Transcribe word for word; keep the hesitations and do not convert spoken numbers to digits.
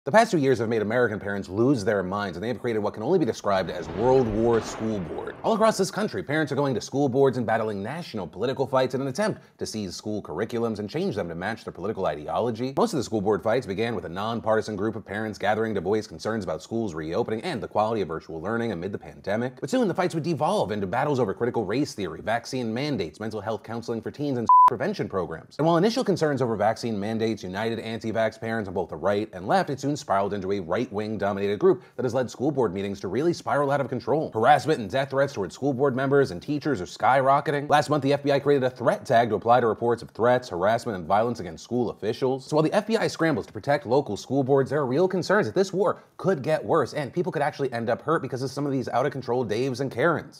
The past two years have made American parents lose their minds, and they have created what can only be described as World War School Board. All across this country, parents are going to school boards and battling national political fights in an attempt to seize school curriculums and change them to match their political ideology. Most of the school board fights began with a nonpartisan group of parents gathering to voice concerns about schools reopening and the quality of virtual learning amid the pandemic. But soon the fights would devolve into battles over critical race theory, vaccine mandates, mental health counseling for teens, and prevention programs. And while initial concerns over vaccine mandates united anti-vax parents on both the right and left, it soon spiraled into a right-wing dominated group that has led school board meetings to really spiral out of control. Harassment and death threats towards school board members and teachers are skyrocketing. Last month, the F B I created a threat tag to apply to reports of threats, harassment, and violence against school officials. So while the F B I scrambles to protect local school boards, there are real concerns that this war could get worse and people could actually end up hurt because of some of these out-of-control Daves and Karens.